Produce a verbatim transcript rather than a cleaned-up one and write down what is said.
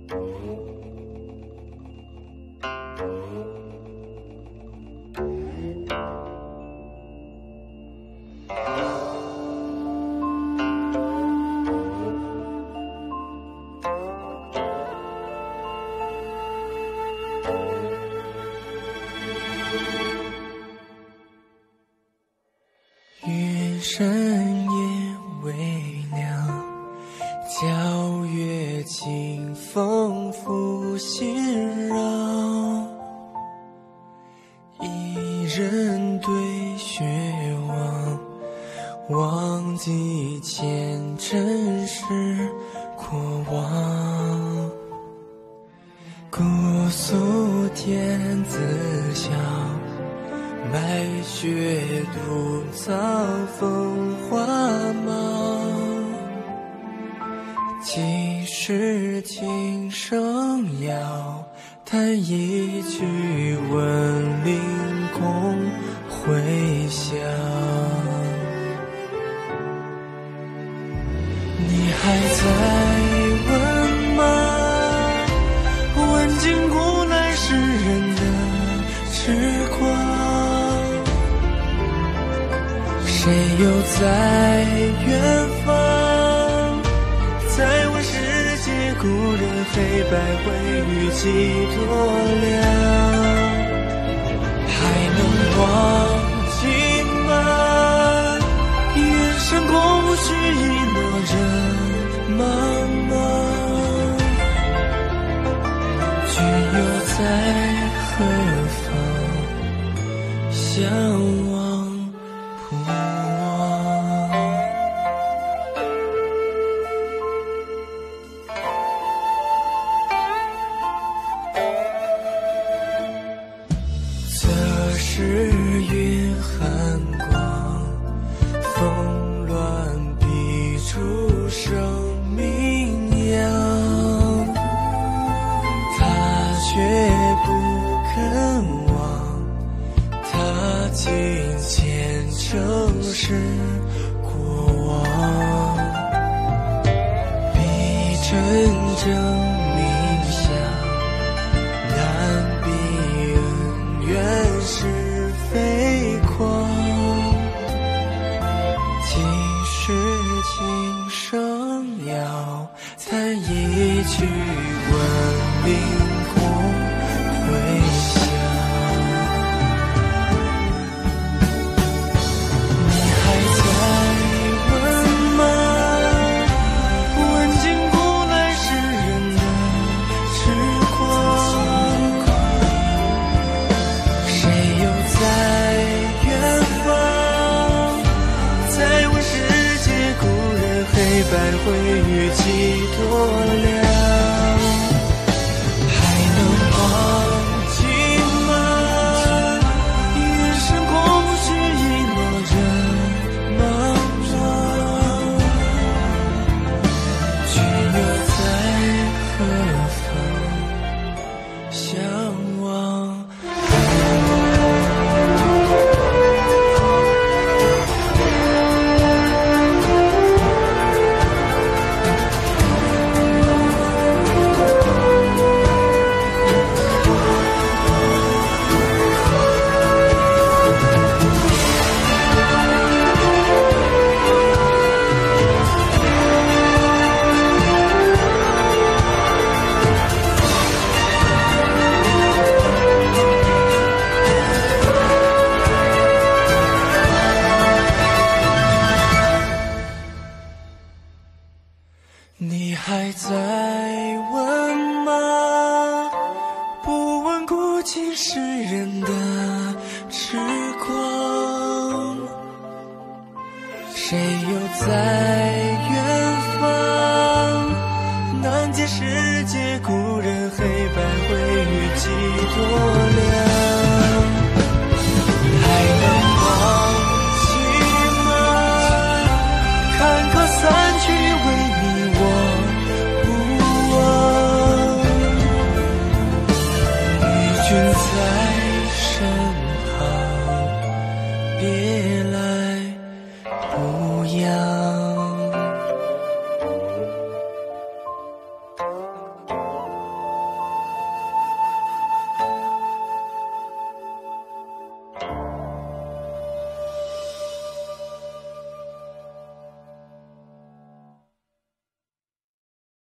月深夜微凉，皎月清风拂心扰。一人对雪望，忘记前尘世过往。姑苏天子笑，白雪独造风华茂。几时琴声摇，弹一曲问灵公回响。你还在问吗？问尽古来世人的痴狂。谁又在远方？再问世界故人黑白灰与几多凉？还能忘记吗？远山空虚一抹人茫茫。君又在何方？相望不忘。则是月寒光，风乱笔出生名扬。他却不肯忘，他尽前尘世过往。笔真正冥想，难比恩怨是非狂。几时琴声摇，弹一曲问灵公回响。你还在问吗？问尽古来世人的痴狂。谁又在远方？再问世界故人黑白灰与几多凉？还能忘记吗？远山空虚一抹人茫茫。君又在何方？相望你还在问吗？不问古今世人的